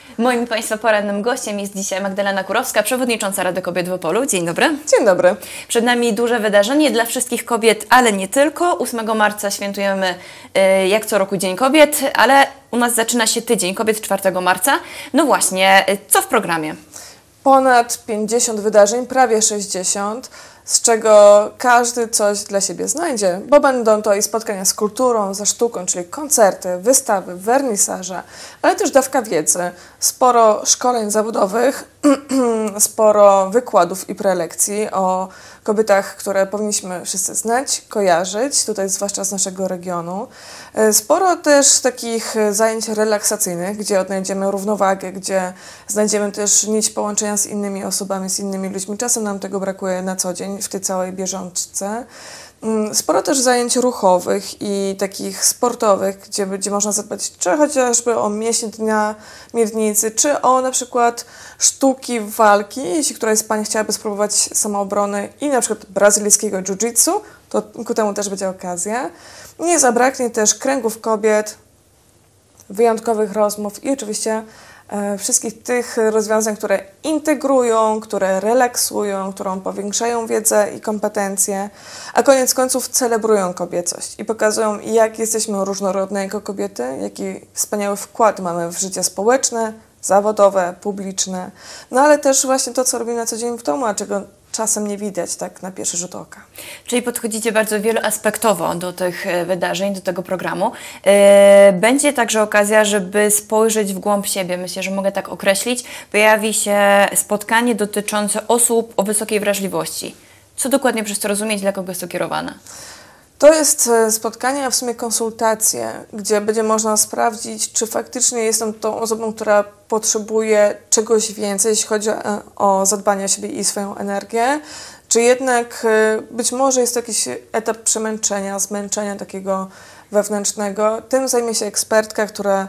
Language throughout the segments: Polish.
Moim Państwa porannym gościem jest dzisiaj Magdalena Kurowska, przewodnicząca Rady Kobiet w Opolu. Dzień dobry. Dzień dobry. Przed nami duże wydarzenie dla wszystkich kobiet, ale nie tylko. 8 marca świętujemy jak co roku Dzień Kobiet, ale u nas zaczyna się Tydzień Kobiet 4 marca. No właśnie, co w programie? Ponad 50 wydarzeń, prawie 60, z czego każdy coś dla siebie znajdzie, bo będą to i spotkania z kulturą, ze sztuką, czyli koncerty, wystawy, wernisaże, ale też dawka wiedzy, sporo szkoleń zawodowych, sporo wykładów i prelekcji o kobietach, które powinniśmy wszyscy znać, kojarzyć, tutaj zwłaszcza z naszego regionu. Sporo też takich zajęć relaksacyjnych, gdzie odnajdziemy równowagę, gdzie znajdziemy też nić połączenia z innymi osobami, z innymi ludźmi. Czasem nam tego brakuje na co dzień w tej całej bieżączce. Sporo też zajęć ruchowych i takich sportowych, gdzie można zadbać czy chociażby o mięśnie dnia miednicy, czy o na przykład sztuki walki, jeśli któraś z Pań chciałaby spróbować samoobrony i na przykład brazylijskiego jiu-jitsu, to ku temu też będzie okazja. Nie zabraknie też kręgów kobiet, wyjątkowych rozmów i oczywiście wszystkich tych rozwiązań, które integrują, które relaksują, którą powiększają wiedzę i kompetencje, a koniec końców celebrują kobiecość i pokazują, jak jesteśmy różnorodne jako kobiety, jaki wspaniały wkład mamy w życie społeczne, zawodowe, publiczne, no ale też właśnie to, co robimy na co dzień w domu, a czego czasem nie widać tak na pierwszy rzut oka. Czyli podchodzicie bardzo wieloaspektowo do tych wydarzeń, do tego programu. Będzie także okazja, żeby spojrzeć w głąb siebie. Myślę, że mogę tak określić. Pojawi się spotkanie dotyczące osób o wysokiej wrażliwości. Co dokładnie przez to rozumieć, dla kogo jest to kierowane? To jest spotkanie, a w sumie konsultacje, gdzie będzie można sprawdzić, czy faktycznie jestem tą osobą, która potrzebuje czegoś więcej, jeśli chodzi o zadbanie o siebie i swoją energię, czy jednak być może jest to jakiś etap przemęczenia, zmęczenia takiego wewnętrznego. Tym zajmie się ekspertka,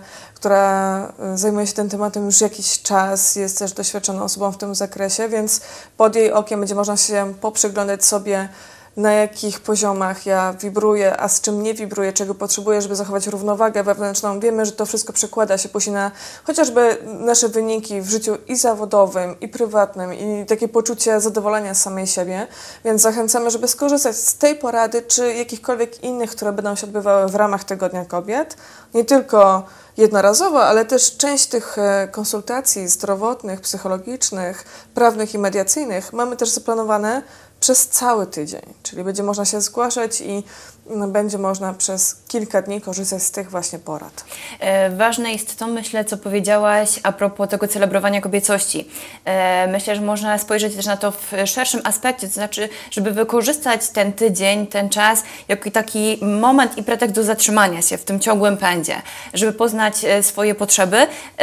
która zajmuje się tym tematem już jakiś czas, jest też doświadczoną osobą w tym zakresie, więc pod jej okiem będzie można się poprzyglądać sobie, na jakich poziomach ja wibruję, a z czym nie wibruję, czego potrzebuję, żeby zachować równowagę wewnętrzną. Wiemy, że to wszystko przekłada się później na chociażby nasze wyniki w życiu i zawodowym, i prywatnym, i takie poczucie zadowolenia z samej siebie. Więc zachęcamy, żeby skorzystać z tej porady, czy jakichkolwiek innych, które będą się odbywały w ramach Tygodnia Kobiet. Nie tylko jednorazowo, ale też część tych konsultacji zdrowotnych, psychologicznych, prawnych i mediacyjnych mamy też zaplanowane przez cały tydzień, czyli będzie można się zgłaszać i będzie można przez kilka dni korzystać z tych właśnie porad. Ważne jest to, myślę, co powiedziałaś a propos tego celebrowania kobiecości. Myślę, że można spojrzeć też na to w szerszym aspekcie, to znaczy, żeby wykorzystać ten tydzień, ten czas, jako taki moment i pretekst do zatrzymania się w tym ciągłym pędzie, żeby poznać swoje potrzeby,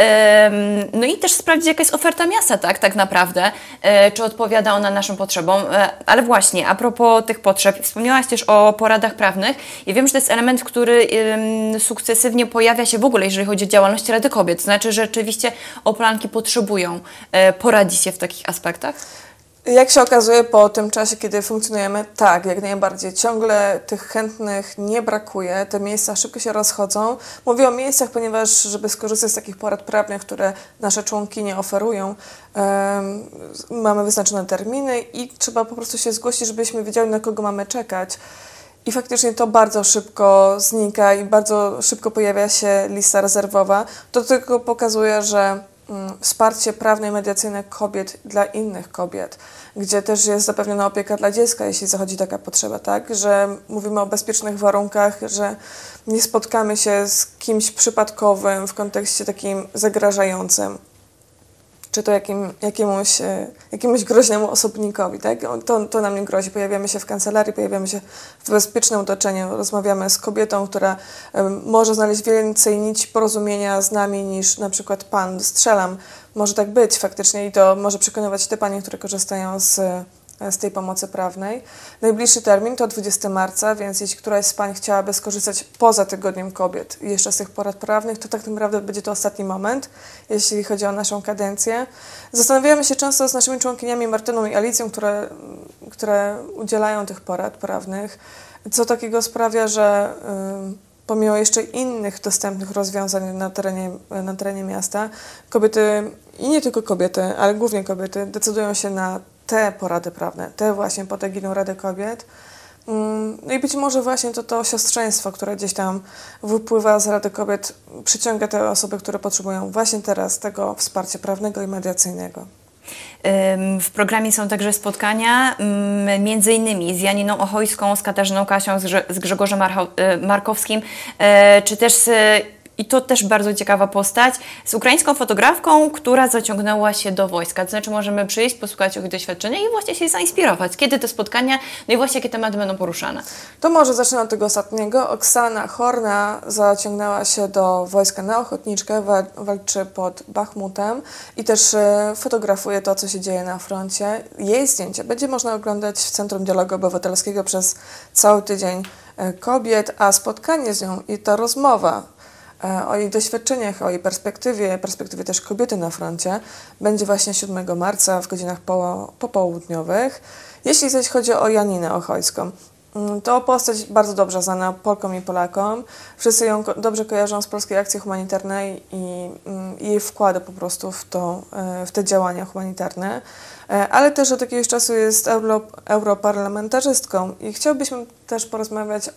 no i też sprawdzić, jaka jest oferta miasta, tak naprawdę, czy odpowiada ona naszym potrzebom. Ale właśnie, a propos tych potrzeb, wspomniałaś też o poradach prawnych. Ja wiem, że to jest element, który sukcesywnie pojawia się w ogóle, jeżeli chodzi o działalność Rady Kobiet. To znaczy, że rzeczywiście Opolanki potrzebują poradzić się w takich aspektach? Jak się okazuje po tym czasie, kiedy funkcjonujemy, tak, jak najbardziej. Ciągle tych chętnych nie brakuje, te miejsca szybko się rozchodzą. Mówię o miejscach, ponieważ żeby skorzystać z takich porad prawnych, które nasze członkinie oferują, mamy wyznaczone terminy i trzeba po prostu się zgłosić, żebyśmy wiedzieli, na kogo mamy czekać. I faktycznie to bardzo szybko znika i bardzo szybko pojawia się lista rezerwowa. To tylko pokazuje, że wsparcie prawne i mediacyjne kobiet dla innych kobiet, gdzie też jest zapewniona opieka dla dziecka, jeśli zachodzi taka potrzeba, tak? Że mówimy o bezpiecznych warunkach, że nie spotkamy się z kimś przypadkowym w kontekście takim zagrażającym, czy to jakiemuś groźnemu osobnikowi, tak? To nam nie grozi. Pojawiamy się w kancelarii, pojawiamy się w bezpiecznym otoczeniu, rozmawiamy z kobietą, która może znaleźć więcej nici porozumienia z nami niż na przykład pan. Strzelam, może tak być faktycznie i to może przekonywać te panie, które korzystają z tej pomocy prawnej. Najbliższy termin to 20 marca, więc jeśli któraś z pań chciałaby skorzystać poza Tygodniem Kobiet i jeszcze z tych porad prawnych, to tak naprawdę będzie to ostatni moment, jeśli chodzi o naszą kadencję. Zastanawiamy się często z naszymi członkiniami Martyną i Alicją, które udzielają tych porad prawnych, co takiego sprawia, że pomimo jeszcze innych dostępnych rozwiązań na terenie miasta, kobiety, i nie tylko kobiety, ale głównie kobiety, decydują się na te porady prawne, te właśnie pod egidą Rady Kobiet. No i być może właśnie to siostrzeństwo, które gdzieś tam wypływa z Rady Kobiet, przyciąga te osoby, które potrzebują właśnie teraz tego wsparcia prawnego i mediacyjnego. W programie są także spotkania między innymi z Janiną Ochojską, z Katarzyną Kasią, z Grzegorzem Markowskim, czy też i to też bardzo ciekawa postać, z ukraińską fotografką, która zaciągnęła się do wojska. To znaczy możemy przyjść, posłuchać ich doświadczenia i właśnie się zainspirować. Kiedy te spotkania, no i właśnie jakie tematy będą poruszane? To może zacznę od tego ostatniego. Oksana Horna zaciągnęła się do wojska na ochotniczkę, walczy pod Bachmutem i też fotografuje to, co się dzieje na froncie. Jej zdjęcie będzie można oglądać w Centrum Dialogu Obywatelskiego przez cały tydzień kobiet, a spotkanie z nią i ta rozmowa o jej doświadczeniach, o jej perspektywie też kobiety na froncie, będzie właśnie 7 marca w godzinach popołudniowych. Jeśli zaś chodzi o Janinę Ochojską, to postać bardzo dobrze znana Polkom i Polakom. Wszyscy ją dobrze kojarzą z Polskiej Akcji Humanitarnej i jej wkładu po prostu w te działania humanitarne. Ale też od jakiegoś czasu jest europarlamentarzystką i chciałbyśmy też porozmawiać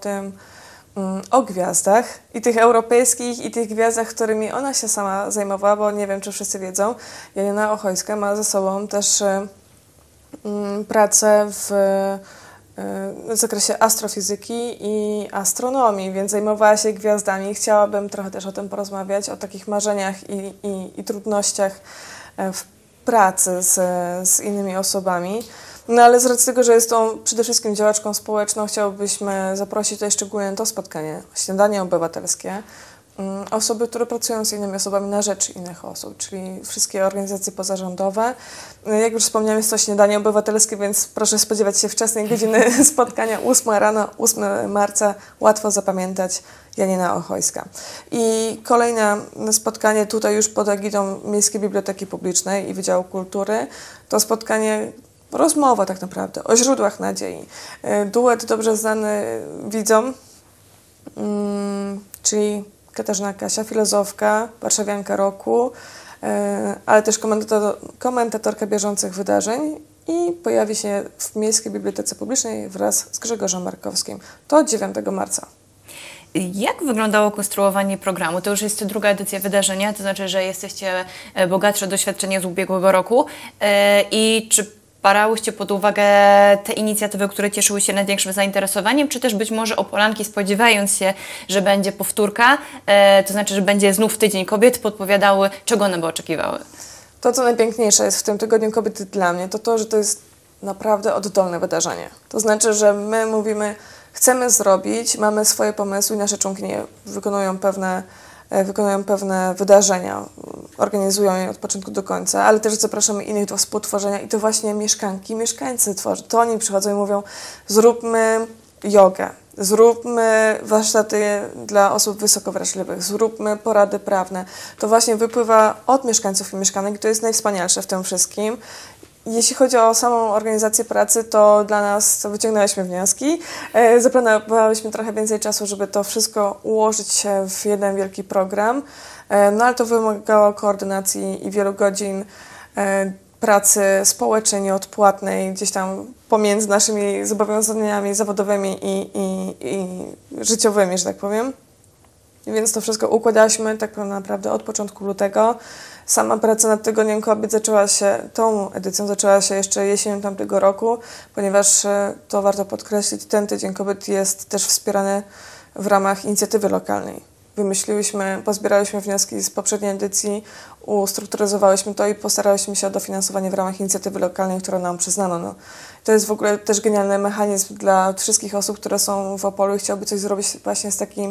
o gwiazdach i tych europejskich i tych gwiazdach, którymi ona się sama zajmowała, bo nie wiem, czy wszyscy wiedzą, Janina Ochojska ma ze sobą też pracę w zakresie astrofizyki i astronomii, więc zajmowała się gwiazdami. Chciałabym trochę też o tym porozmawiać, o takich marzeniach i trudnościach w pracy z innymi osobami. No ale z racji tego, że jest to przede wszystkim działaczką społeczną, chciałbyśmy zaprosić tutaj szczególnie na to spotkanie, śniadanie obywatelskie, osoby, które pracują z innymi osobami na rzecz innych osób, czyli wszystkie organizacje pozarządowe. Jak już wspomniałam, jest to śniadanie obywatelskie, więc proszę spodziewać się wczesnej godziny spotkania, 8 rano, 8 marca, łatwo zapamiętać, Janina Ochojska. I kolejne spotkanie tutaj już pod egidą Miejskiej Biblioteki Publicznej i Wydziału Kultury, to spotkanie, rozmowa tak naprawdę o źródłach nadziei. Duet dobrze znany widzom, czyli Katarzyna Kasia, filozofka, warszawianka roku, ale też komentatorka bieżących wydarzeń i pojawi się w Miejskiej Bibliotece Publicznej wraz z Grzegorzem Markowskim. To 9 marca. Jak wyglądało konstruowanie programu? To już jest druga edycja wydarzenia, to znaczy, że jesteście bogatsze doświadczenie z ubiegłego roku i czy brałyście pod uwagę te inicjatywy, które cieszyły się największym zainteresowaniem, czy też być może Opolanki, spodziewając się, że będzie powtórka, to znaczy, że będzie znów Tydzień Kobiet, podpowiadały, czego one by oczekiwały? To, co najpiękniejsze jest w tym Tygodniu Kobiety dla mnie, to, że to jest naprawdę oddolne wydarzenie. To znaczy, że my mówimy, chcemy zrobić, mamy swoje pomysły i nasze członkinie wykonują pewne wydarzenia, organizują je od początku do końca, ale też zapraszamy innych do współtworzenia i to właśnie mieszkańcy tworzą. To oni przychodzą i mówią, zróbmy jogę, zróbmy warsztaty dla osób wysoko wrażliwych, zróbmy porady prawne. To właśnie wypływa od mieszkańców i mieszkanek i to jest najwspanialsze w tym wszystkim. Jeśli chodzi o samą organizację pracy, to dla nas wyciągnęliśmy wnioski. Zaplanowałyśmy trochę więcej czasu, żeby to wszystko ułożyć w jeden wielki program, no ale to wymagało koordynacji i wielu godzin pracy społecznej, nieodpłatnej, gdzieś tam pomiędzy naszymi zobowiązaniami zawodowymi i życiowymi, że tak powiem. Więc to wszystko układałyśmy tak naprawdę od początku lutego. Sama praca nad Tygodniem Kobiet tą edycją zaczęła się jeszcze jesienią tamtego roku, ponieważ to warto podkreślić, ten Tydzień Kobiet jest też wspierany w ramach inicjatywy lokalnej. Pozbierałyśmy wnioski z poprzedniej edycji, ustrukturyzowałyśmy to i postarałyśmy się o dofinansowanie w ramach inicjatywy lokalnej, którą nam przyznano. No, to jest w ogóle też genialny mechanizm dla wszystkich osób, które są w Opolu i chciałyby coś zrobić właśnie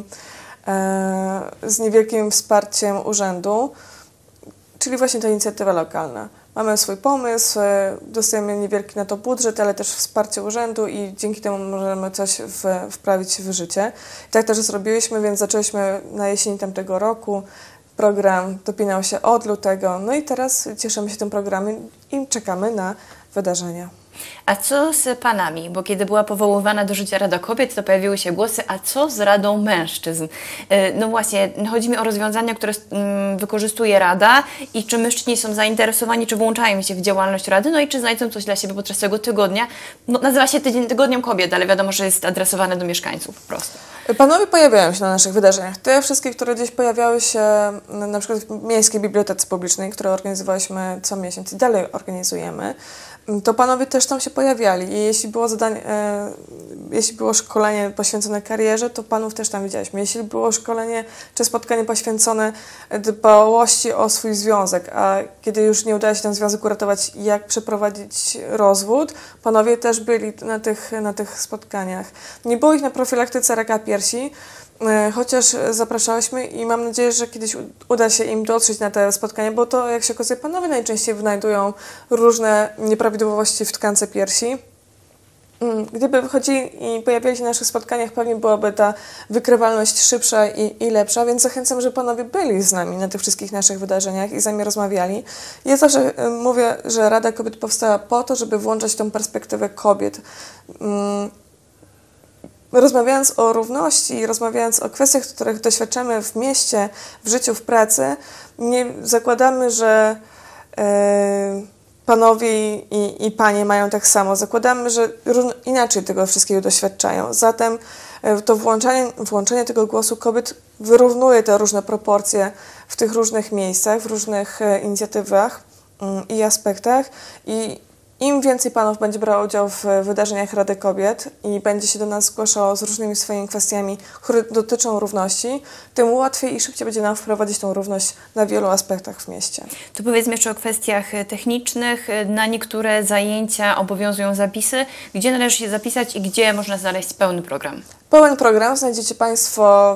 z niewielkim wsparciem urzędu, czyli właśnie ta inicjatywa lokalna. Mamy swój pomysł, dostajemy niewielki na to budżet, ale też wsparcie urzędu i dzięki temu możemy coś wprawić w życie. I tak też zrobiliśmy, więc zaczęliśmy na jesieni tamtego roku. Program dopinał się od lutego, no i teraz cieszymy się tym programem i czekamy na wydarzenia. A co z panami? Bo kiedy była powoływana do życia Rada Kobiet, to pojawiły się głosy, a co z Radą Mężczyzn? No właśnie, chodzi mi o rozwiązania, które wykorzystuje Rada i czy mężczyźni są zainteresowani, czy włączają się w działalność Rady, no i czy znajdą coś dla siebie podczas tego tygodnia. No, nazywa się Tygodniem Kobiet, ale wiadomo, że jest adresowane do mieszkańców po prostu. Panowie pojawiają się na naszych wydarzeniach. Te wszystkie, które gdzieś pojawiały się na przykład w Miejskiej Bibliotece Publicznej, które organizowaliśmy co miesiąc i dalej organizujemy, to panowie też tam się pojawiali. I jeśli było szkolenie poświęcone karierze, to panów też tam widzieliśmy. Jeśli było szkolenie czy spotkanie poświęcone dbałości o swój związek, a kiedy już nie udaje się ten związek uratować, jak przeprowadzić rozwód, panowie też byli na tych spotkaniach. Nie było ich na profilaktyce raka piersi, chociaż zapraszałyśmy i mam nadzieję, że kiedyś uda się im dotrzeć na te spotkania, bo to, jak się okazuje, panowie najczęściej wynajdują różne nieprawidłowości w tkance piersi. Gdyby wychodzili i pojawiali się na naszych spotkaniach, pewnie byłaby ta wykrywalność szybsza i lepsza, więc zachęcam, żeby panowie byli z nami na tych wszystkich naszych wydarzeniach i z nami rozmawiali. Ja zawsze mówię, że Rada Kobiet powstała po to, żeby włączać tą perspektywę kobiet. Rozmawiając o równości, rozmawiając o kwestiach, których doświadczamy w mieście, w życiu, w pracy, nie zakładamy, że panowie i panie mają tak samo. Zakładamy, że inaczej tego wszystkiego doświadczają. Zatem to włączenie tego głosu kobiet wyrównuje te różne proporcje w tych różnych miejscach, w różnych inicjatywach i aspektach. I im więcej panów będzie brało udział w wydarzeniach Rady Kobiet i będzie się do nas zgłaszało z różnymi swoimi kwestiami, które dotyczą równości, tym łatwiej i szybciej będzie nam wprowadzić tą równość na wielu aspektach w mieście. To powiedzmy jeszcze o kwestiach technicznych. Na niektóre zajęcia obowiązują zapisy. Gdzie należy się zapisać i gdzie można znaleźć pełny program? Pełen program znajdziecie Państwo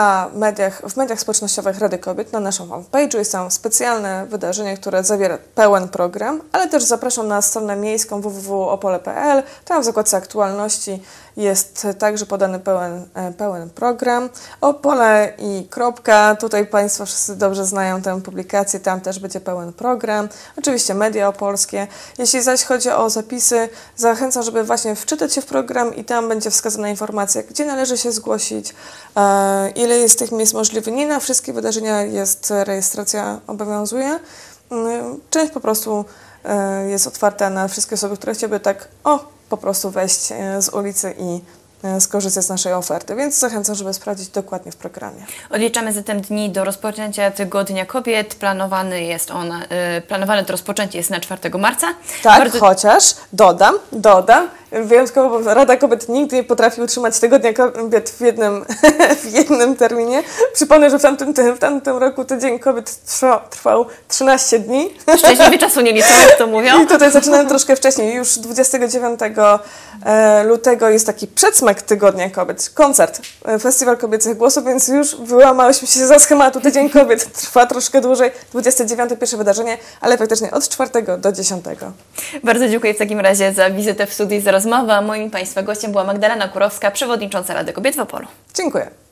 w mediach społecznościowych Rady Kobiet, na naszym fanpage'u. Jest tam specjalne wydarzenie, które zawiera pełen program, ale też zapraszam na stronę miejską www.opole.pl. Tam w zakładce aktualności jest także podany pełen program. Opole i kropka. Tutaj Państwo wszyscy dobrze znają tę publikację. Tam też będzie pełen program. Oczywiście media opolskie. Jeśli zaś chodzi o zapisy, zachęcam, żeby właśnie wczytać się w program i tam będzie wskazana informacja, gdzie należy się zgłosić, ile jest tych miejsc możliwych. Nie na wszystkie wydarzenia rejestracja obowiązuje. Część po prostu jest otwarta na wszystkie osoby, które chciałyby po prostu wejść z ulicy i skorzystać z naszej oferty, więc zachęcam, żeby sprawdzić dokładnie w programie. Odliczamy zatem dni do rozpoczęcia Tygodnia Kobiet. Planowane to rozpoczęcie jest na 4 marca. Tak, chociaż dodam, wyjątkowo Rada Kobiet nigdy nie potrafi utrzymać Tygodnia Kobiet w jednym terminie. Przypomnę, że w tamtym roku Tydzień Kobiet trwał 13 dni. Szczęśliwie czasu nie liczą, jak to mówią. I tutaj zaczynamy troszkę wcześniej. Już 29 lutego jest taki przedsmak Tygodnia Kobiet, koncert, Festiwal Kobiecych Głosów, więc już wyłamałyśmy się za schematu. Tydzień Kobiet trwa troszkę dłużej, 29 pierwsze wydarzenie, ale faktycznie od 4 do 10. Bardzo dziękuję w takim razie za wizytę w studiu i za rozmowę. Moim Państwa gościem była Magdalena Kurowska, przewodnicząca Rady Kobiet w Opolu. Dziękuję.